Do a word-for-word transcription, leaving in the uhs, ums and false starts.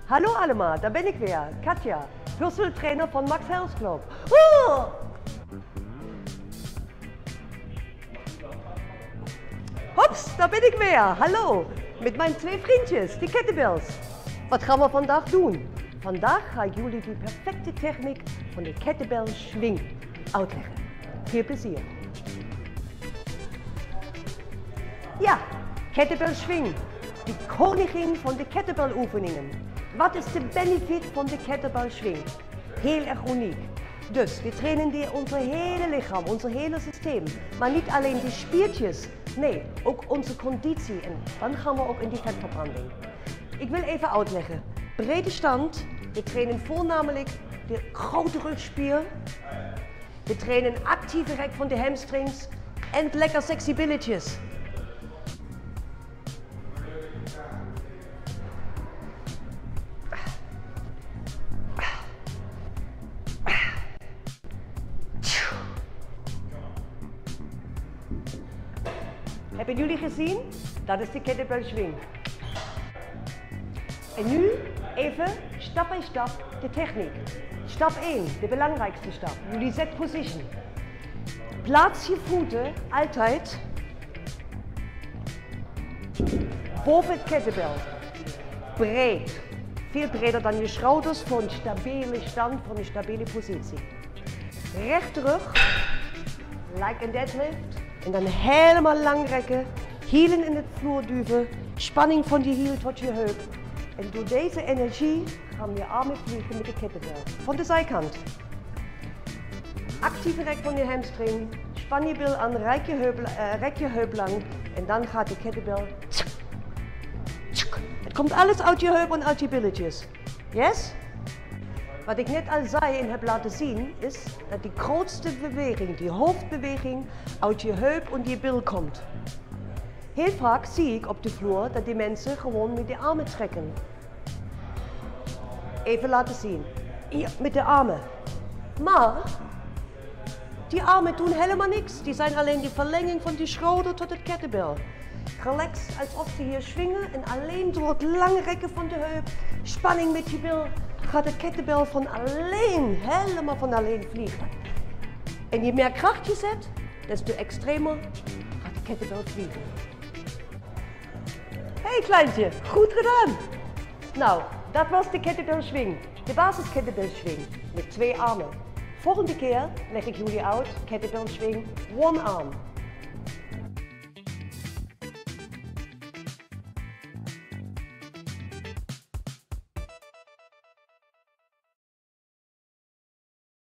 Hallo allemaal, daar ben ik weer, Katja, personal trainer van Max Health Club. Oeh! Hops, daar ben ik weer, hallo, met mijn twee vriendjes, die kettlebells. Wat gaan we vandaag doen? Vandaag ga ik jullie de perfecte techniek van de kettlebell swing uitleggen. Veel plezier. Ja, kettlebell swing, de koningin van de kettlebell oefeningen. Wat is de benefit van de kettlebell swing? Heel erg uniek. Dus we trainen die ons hele lichaam, ons hele systeem. Maar niet alleen de spiertjes, nee, ook onze conditie. En dan gaan we ook in die vetverbranding. Ik wil even uitleggen. Brede stand, we trainen voornamelijk de grote rugspier. We trainen actieve rek van de hamstrings en lekker sexy billetjes. Hebben jullie gezien? Dat is de kettlebell swing. En nu even stap bij stap de techniek. Stap één, de belangrijkste stap. Jullie set position. Plaats je voeten altijd boven het kettlebell. Breed. Veel breder dan je schouders voor een stabiele stand, voor een stabiele positie. Recht terug. Like a deadlift. En dan helemaal lang rekken, hielen in het vloer duwen, spanning van je hiel tot je heup. En door deze energie gaan je armen vliegen met de kettlebell. Van de zijkant. Actieve rek van je hamstring, span je bil aan, rek je heup, uh, rek je heup lang en dan gaat de kettlebell. Tsk, tsk. Het komt alles uit je heup en uit je billetjes. Yes? Wat ik net al zei en heb laten zien, is dat die grootste beweging, die hoofdbeweging, uit je heup en je bil komt. Heel vaak zie ik op de vloer dat die mensen gewoon met de armen trekken. Even laten zien. Hier, met de armen. Maar die armen doen helemaal niks. Die zijn alleen de verlenging van die schouder tot het kettlebell. Relax, alsof ze hier swingen en alleen door het lange rekken van de heup, spanning met je bil, gaat de kettlebell van alleen, helemaal van alleen vliegen. En je meer kracht je zet, desto extremer gaat de kettlebell vliegen. Hé hey, kleintje, goed gedaan! Nou, dat was de kettlebell swing, de basis kettlebell swing met twee armen. Volgende keer leg ik jullie uit kettlebell swing one arm.